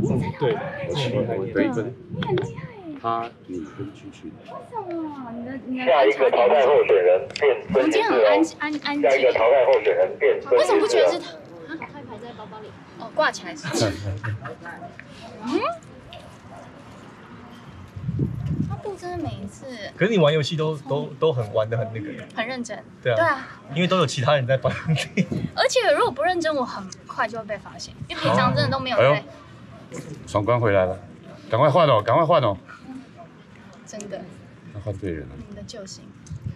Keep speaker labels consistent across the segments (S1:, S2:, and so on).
S1: 对，我得1分。
S2: 你很厉害。
S1: 你跟区区。
S2: 为什么？你的
S3: 下一个淘汰候选人变
S2: 我今天很安静。
S3: 下一个淘汰候选人变
S2: 为什么不觉得是他？
S4: 淘汰牌在包包里。
S2: 哦，挂起来是。他不真的每一次。
S5: 可是你玩游戏都很玩的很那个。
S2: 很认真。
S5: 对啊。
S2: 对啊。
S5: 因为都有其他人在帮你。
S2: 而且如果不认真，我很快就会被发现，因为平常真的都没有在。
S1: 闯关回来了，赶快换哦，赶快换哦。
S2: 真的。
S1: 要换对人了。
S2: 你的救星。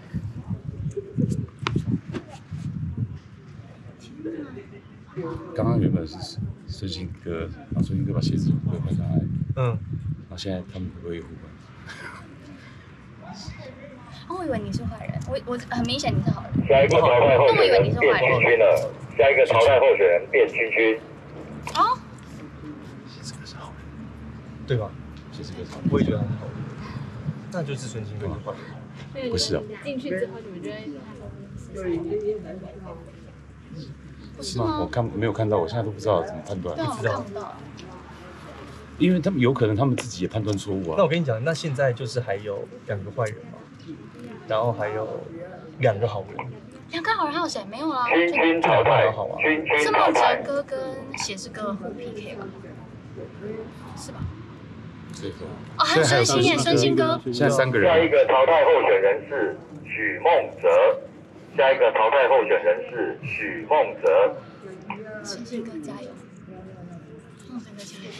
S1: 刚刚原本是孙兴哥，然后孙兴哥把鞋子换上来，然后现在他们会不会互换？
S2: 哦，我以为你是坏人，我很明显你是好人。
S3: 下一个淘汰候选人变君君了，下一个淘汰候选人变君君。
S2: 哦。
S1: 这个是好人，
S5: 对吧？
S1: 这个是好
S5: 人，我也觉得很好。那就是孙兴哥是坏
S4: 人。
S1: 不是哦。
S4: 进去之后你们就会。
S1: 是吗？我没有看到，我现在都不知道怎么判断。
S2: 对，我看不到。
S1: 因为他们有可能他们自己也判断错误啊。
S5: 那我跟你讲，那现在就是还有2个坏人嘛，然后还有2个好人。
S2: 2个好人还有谁？没有啦。
S3: 君君淘汰，
S5: 好啊。
S3: 是
S2: 孟哲哥跟写诗哥互 PK 吧？是吧？哦，还有孙兴耶，孙兴哥。
S1: 现在3个人。
S3: 下一个淘汰候选人是许孟哲。下一个淘汰候选人是许孟哲。
S2: 孙兴哥加油！孟哲哥加油！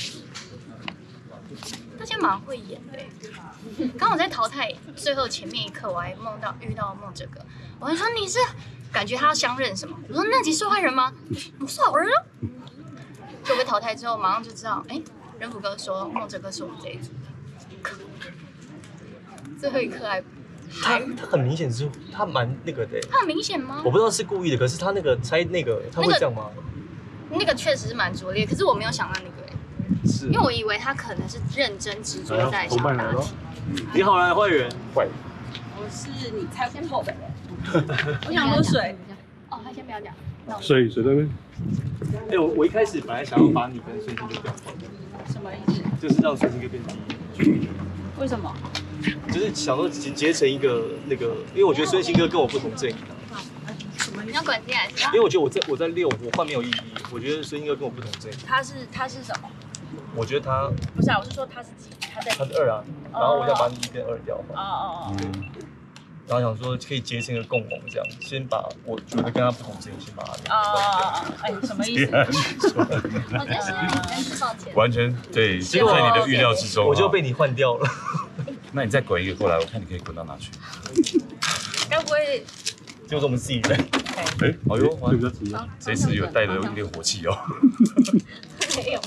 S2: 大家蛮会演的。刚好在淘汰最后前面一刻，我还遇到孟哲哥，我还说你是感觉他要相认什么？我说那集是坏人吗？不是好人啊。就被淘汰之后，马上就知道，仁甫哥说孟哲哥是我们这一组的。最后一刻还。
S5: 他很明显是，他蛮那个的。
S2: 他很明显吗？
S5: 我不知道是故意的，可是他那个猜那个，他会这样吗？
S2: 那个确实是蛮拙劣，可是我没有想到那个是，因为我以为他可能是认真执着在想答题。
S5: 你好来，坏人。
S6: 坏。我是你猜不透的人。我想喝水。
S2: 哦，他先不要讲。
S1: 水在那边。
S5: 我一开始本来想要把你跟孙兴哥调换。
S6: 什么意思？
S5: 就是让孙兴哥变第一。
S6: 为什么？
S5: 就是想说结成一个那个，因为我觉得孙兴哥跟我不同阵营。
S2: 你要管进来是吧？
S5: 因为我觉得我在6，我换没有意义。我觉得孙兴哥跟我不同阵营。
S6: 他是什么？
S5: 我觉得他
S6: 不是啊，我是说他是几？他
S5: 是2啊，然后我想把你1跟2调换。然后想说可以结成一个共盟，这样先把我觉得跟他不同阵营先把他
S6: 什么意思？
S2: 我觉得是抱歉。
S1: 完全对，在你的预料之中。
S5: 我就被你换掉了。
S1: 那你再滚一个过来，我看你可以滚到哪去。
S6: 该不会
S5: 就是我们自己人？
S1: 好哟，这次有带的有点火气哦。
S2: 没有。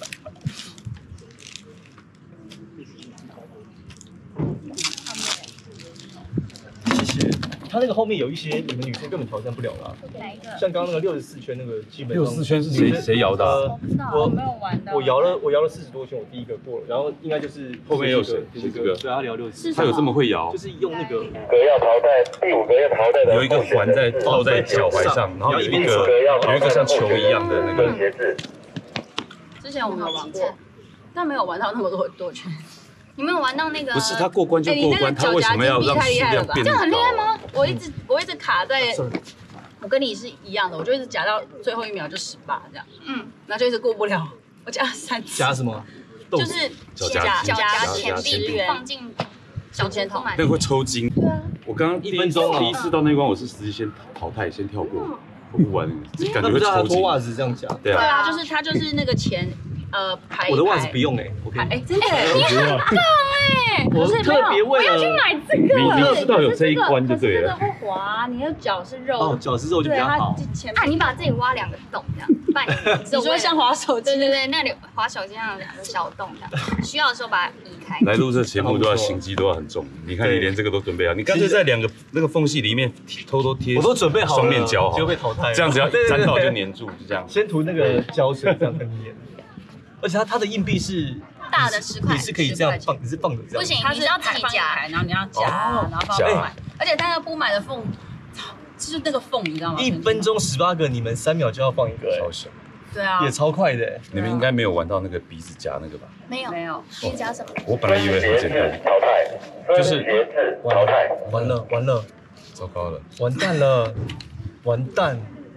S5: 谢谢。他那个后面有一些你们女生根本挑战不了啦。
S2: 哪一个？
S5: 像刚刚那个64圈那个，基本上
S1: 64圈是谁摇的？
S6: 我没有玩到。
S5: 我摇了40多圈，我第1个过了，然后应该就是
S1: 后面有谁？
S5: 这个，对，他聊64。
S1: 他有这么会摇？
S5: 就是用那个。
S3: 格要淘汰，第5个要淘汰的。
S1: 有一个环套在脚踝上，然后有一个像球一样的那个
S3: 鞋子。
S6: 之前我们有玩过，但没有玩到那么多圈。
S2: 你没有玩到那个？
S1: 不是他过关就过关，他为什么要让数量变？
S2: 这样很厉害吗？
S6: 我一直卡在，我跟你是一样的，我就一直夹到最后1秒就18这样，然后就一直过不了，我夹了3次。
S5: 夹什么？
S6: 就是
S2: 夹钱币放进小钱筒，
S1: 那个会抽筋。
S6: 对啊。
S1: 我刚刚
S5: 1分钟
S1: 第一次到那关，我是直接先淘汰，先跳过，我不玩，感觉会抽筋。
S5: 脱袜子这样夹。
S1: 对啊，
S6: 就是他就是那个钱。排
S5: 我的袜子不用
S6: 真的，
S2: 你很棒
S5: 我特别为了
S2: 我要去买这个，
S1: 你知道有这一关就对了。
S6: 这个会滑，你的脚是肉，
S5: 哦，脚是肉就比较好。
S2: 你把自己挖2个洞这样，
S6: 你说像滑手机？
S2: 对，那里滑手机上有2个小洞这样，需要的时候把它移开。
S1: 来录这节目都要心机都要很重，你看你连这个都准备好，你干脆在2个那个缝隙里面偷偷贴，
S5: 我都准备好了，
S1: 双面胶，
S5: 就被淘汰。
S1: 这样只要沾到就粘住，就这样。
S5: 先涂那个胶水，这样很粘。而且它的硬币是
S2: 大的10块，
S5: 你是可以这样放，你是放着这样。
S2: 不行，你是要自己夹，
S6: 然后你要夹，然后放买。而且它要铺满的缝，就是那个缝，你知道吗？
S5: 1分钟18个，你们3秒就要放一个，
S1: 超小。
S6: 对啊，
S5: 也超快的。
S1: 你们应该没有玩到那个鼻子夹那个吧？
S2: 没有，
S6: 没有。
S2: 你加什么？
S1: 我本来以为很简单，
S3: 淘汰，
S1: 就是
S3: 节制淘汰。
S5: 完了，
S1: 糟糕了，
S5: 完蛋了，完蛋！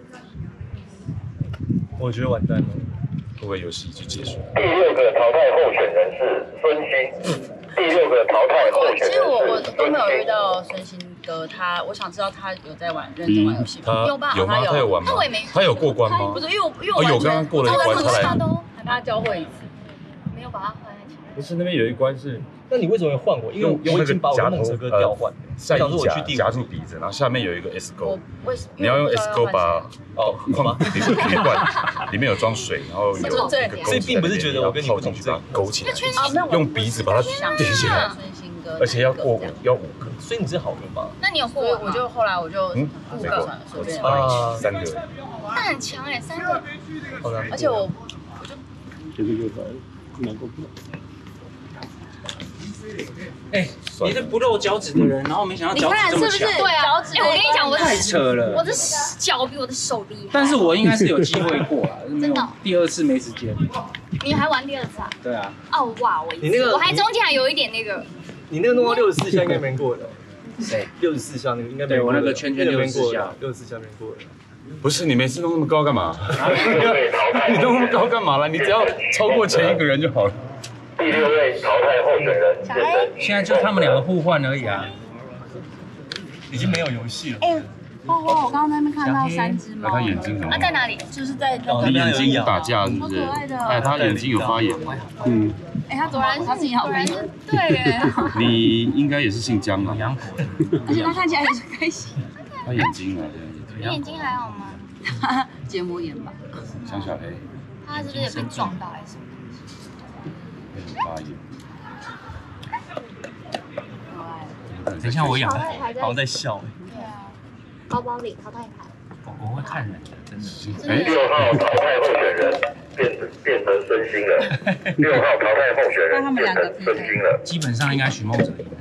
S5: 我觉得完蛋了。
S1: 会不会游戏就结束？
S3: 第6个淘汰候选人是孙兴。第6个淘汰候选人是
S6: 其实我都没有遇
S3: 孙兴。
S6: 到孙兴哥，我想知道他有在认真玩游戏吗？
S2: 有吧
S1: 有吗？他有玩吗
S2: 那我也没？
S1: 他有过关吗
S6: 不？是，因为我
S1: 哦，有刚刚过了一关，他来。
S6: 跟他交汇一次。
S2: 没有把它放在前面。
S1: 不是那边有一关是
S5: 那你为什么会换我？因为我已经把我的梦泽哥调换了。
S1: 下
S5: 想说我去
S1: 一夹住鼻子，然后下面有一个 S 钩，你要用 S 钩把
S5: 吗？
S1: 铝罐里面有装水，然后有一个钩子，
S5: 所以并不是觉得我跟你不同
S1: 去把它勾起来，
S6: 啊，
S1: 用鼻子把它点起来，而且要过要5个，
S5: 所以你是好人吧？
S2: 那你有过
S6: 所以
S2: 吗？
S6: 我就后来我就
S1: 没过，
S6: 随便
S5: 啊
S1: 3个，
S2: 那很强哎，3个。
S5: 好的，
S6: 而且我
S7: 哎，你是不露脚趾的人，然后没想到脚趾这么强，
S2: 对啊，哎，我跟你讲，
S7: 太扯了。
S2: 我的脚比我的手厉害。
S7: 但是我应该是有机会过啊，
S2: 真的。
S7: 第2次没时间。
S2: 你还玩第2次啊？
S7: 对啊。
S2: 哦哇，
S5: 你那个
S2: 我还中间还有一点那个。
S5: 你那个弄到64下应该没过的。
S7: 谁
S5: ？64下那个应该没过。
S7: 对我那个圈圈64下
S5: ，64下没过的。
S1: 不是你每次弄那么高干嘛？你弄那么高干嘛了？你只要超过前一个人就好了。
S3: 第6位淘汰候选人变成
S7: 现在就他们2个互换而已啊。
S5: 已经没有游戏了。
S6: 我刚刚在那边看到3只猫。
S1: 他眼睛很
S2: 啊，在哪里？
S6: 就是在那个。
S1: 你眼睛打架是不是？哎，他眼睛有发炎。
S6: 哎，他他自己好开心。
S2: 对。
S1: 你应该也是姓江啊。
S6: 而且他看起来也是开心。
S1: 他眼睛啊，
S2: 你眼睛还好吗？
S6: 他结膜炎吧。
S1: 像小黑。
S2: 他是不是也被撞到还是什么？
S1: 发炎。
S7: 等一下我养的，
S5: 好像在笑。
S2: 对啊。
S4: 包包里淘汰牌。
S7: 我会看人的，真的。
S1: 哎
S3: 6号淘汰候选人变成孙兴了。6号淘汰候选人变成孙兴了。
S7: 基本上应该许梦哲赢。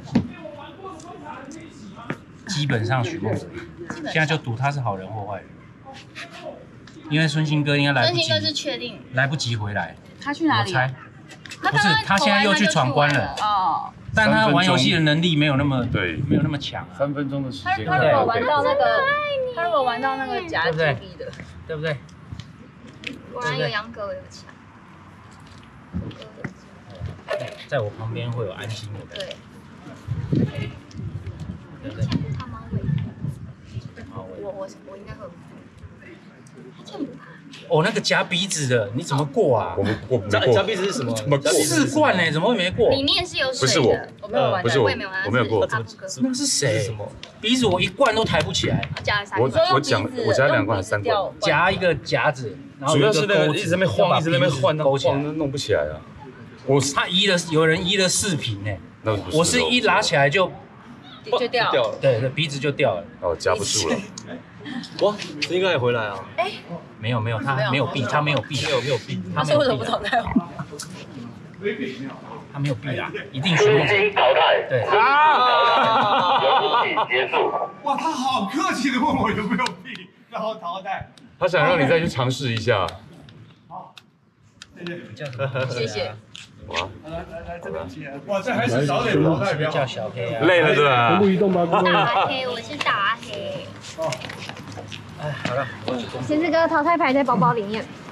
S7: 基本上许梦哲赢。现在就赌他是好人或坏人。因为孙兴哥应该来不及。
S2: 孙兴哥是确定。
S7: 来不及回来。
S6: 他去哪里？
S7: 我猜。不是，他现在又去闯关了。
S6: 哦。
S7: 但他玩游戏的能力没有那么没有那么强。
S1: 3分钟的时间。
S6: 他如果玩到那个，他如果玩到那个夹击臂的，
S7: 对不对？
S2: 果然有杨哥有强。
S7: 在我旁边会有安心的。
S2: 对。
S7: 对不对？
S2: 他妈会。我应该会。他这样不怕。
S7: 哦，那个夹鼻子的，你怎么过啊？
S1: 我没过。
S5: 夹鼻子是什么
S7: ？4罐呢，怎么会没过？
S2: 里面是有水的。
S1: 不是我，
S6: 我没有玩，
S1: 不是我，我没有过。
S7: 那是谁？鼻子我1罐都抬不起来。
S2: 加了3罐。
S1: 我夹2罐还是3罐？
S7: 夹一个夹子，然后
S1: 主要是那个一直在那边晃，一直在那边晃，弄不起来啊。
S7: 他有人移了4瓶呢。我是一拿起来就
S6: 掉了。
S7: 对，鼻子就掉了。
S1: 哦，夹不住了。
S5: 哇，这应该也回来啊？
S6: 哎，
S7: 没有，他没有避，他没有避，
S5: 没有避。
S6: 他说为什么不淘汰我？
S7: 他没有避啊，一定许梦哲
S3: 淘汰。
S7: 对
S3: 啊！游戏结束。
S8: 哇，他好客气的问我有没有避，然后淘汰。
S1: 他想让你再去尝试一下。
S8: 好，
S6: 谢谢。
S1: 哇，
S8: 来这边接。哇，这还是早点淘汰比较好。
S7: 叫小黑啊。
S1: 累了是吧？
S8: 同步移动吧，各位。
S2: 大黑，我是大黑。
S7: 哎，好了，
S4: 贤志哥淘汰牌在包包里面。